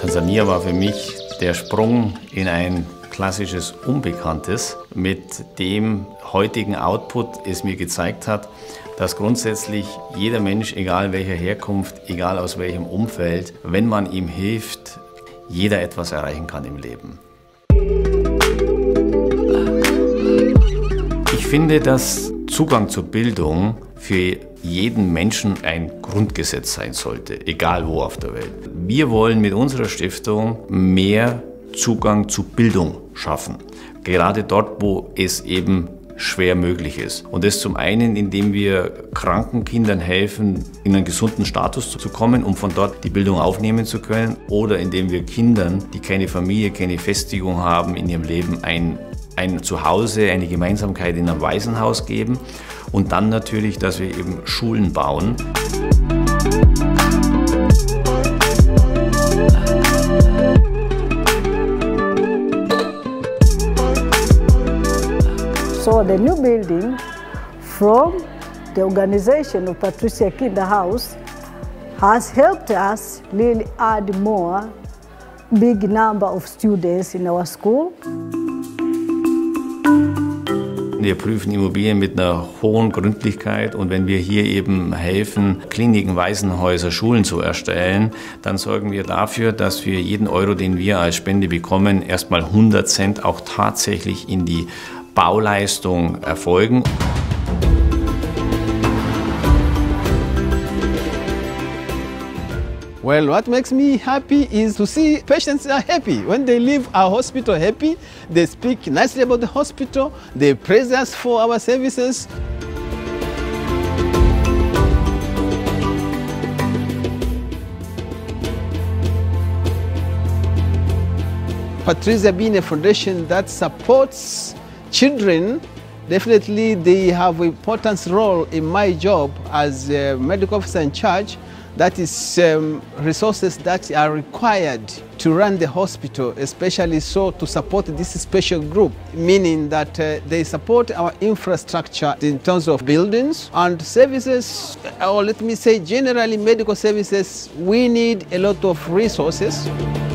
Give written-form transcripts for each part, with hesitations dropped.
Tansania war für mich der Sprung in ein klassisches Unbekanntes, mit dem heutigen Output es mir gezeigt hat, dass grundsätzlich jeder Mensch, egal welcher Herkunft, egal aus welchem Umfeld, wenn man ihm hilft, jeder etwas erreichen kann im Leben. Ich finde, dass Zugang zur Bildung für jeden Menschen ein Grundgesetz sein sollte, egal wo auf der Welt. Wir wollen mit unserer Stiftung mehr Zugang zu Bildung schaffen, gerade dort, wo es eben schwer möglich ist. Und das zum einen, indem wir kranken Kindern helfen, in einen gesunden Status zu kommen, um von dort die Bildung aufnehmen zu können, oder indem wir Kindern, die keine Familie, keine Festigung haben in ihrem Leben, ein Zuhause, eine Gemeinsamkeit in einem Waisenhaus geben. Und dann natürlich, dass wir eben Schulen bauen. So the new building from the organization of Patricia Kinderhouse has helped us really add more big number of students in our school. Wir prüfen Immobilien mit einer hohen Gründlichkeit, und wenn wir hier eben helfen, Kliniken, Waisenhäuser, Schulen zu erstellen, dann sorgen wir dafür, dass für jeden Euro, den wir als Spende bekommen, erstmal 100 Cent auch tatsächlich in die Bauleistung erfolgen. Well, what makes me happy is to see patients are happy. When they leave our hospital happy, they speak nicely about the hospital, they praise us for our services. Patricia being a foundation that supports children, definitely they have an important role in my job as a medical officer in charge. That is resources that are required to run the hospital, especially so to support this special group, meaning that they support our infrastructure in terms of buildings and services, or let me say generally medical services. We need a lot of resources.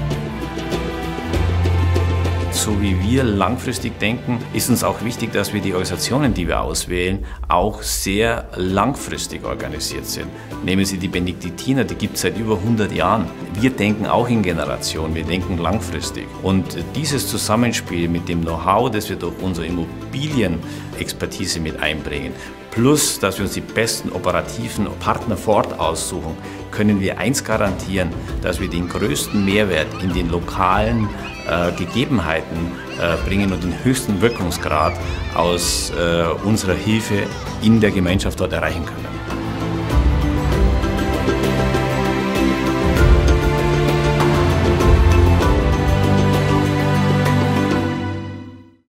So wie wir langfristig denken, ist uns auch wichtig, dass wir die Organisationen, die wir auswählen, auch sehr langfristig organisiert sind. Nehmen Sie die Benediktiner, die gibt es seit über 100 Jahren. Wir denken auch in Generationen, wir denken langfristig. Und dieses Zusammenspiel mit dem Know-how, das wir durch unsere Immobilienexpertise mit einbringen, plus, dass wir uns die besten operativen Partner vor Ort aussuchen, können wir eins garantieren, dass wir den größten Mehrwert in den lokalen Gegebenheiten bringen und den höchsten Wirkungsgrad aus unserer Hilfe in der Gemeinschaft dort erreichen können.